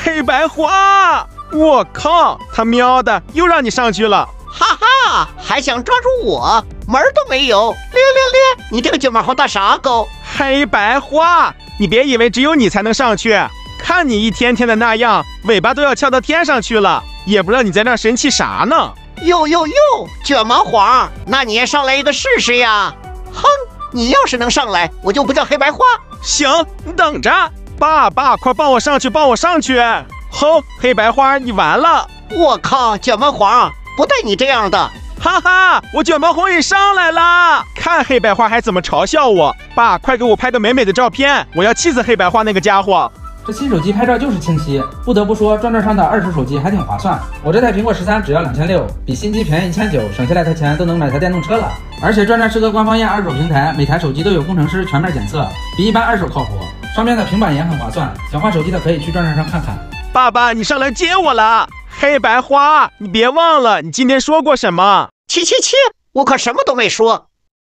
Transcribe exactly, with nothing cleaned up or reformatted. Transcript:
黑白花！我靠，他喵的又让你上去了！ 哈哈，还想抓住我，门儿都没有！咧咧咧，你这个卷毛猴大傻狗！ 黑白花，你别以为只有你才能上去，看你一天天的那样，尾巴都要翘到天上去了，也不知道你在那神气啥呢？ 哟哟哟，卷毛黄，那你也上来一个试试呀！哼，你要是能上来，我就不叫黑白花。 行，你等着，爸爸，快帮我上去，帮我上去！吼，黑白花，你完了！ 我靠，卷毛黄，不带你这样的！ 哈哈，我卷毛红也上来了，看黑白花还怎么嘲笑我！爸，快给我拍个美美的照片，我要气死黑白花那个家伙！ 这新手机拍照就是清晰，不得不说转转上的二手手机还挺划算。我这台苹果十三只要两千六，比新机便宜一千九，省下来的钱都能买台电动车了。而且转转是个官方验二手平台，每台手机都有工程师全面检测，比一般二手靠谱。上面的平板也很划算，想换手机的可以去转转上看看。 爸爸，你上来接我了，黑白花，你别忘了你今天说过什么？ 切切切，我可什么都没说。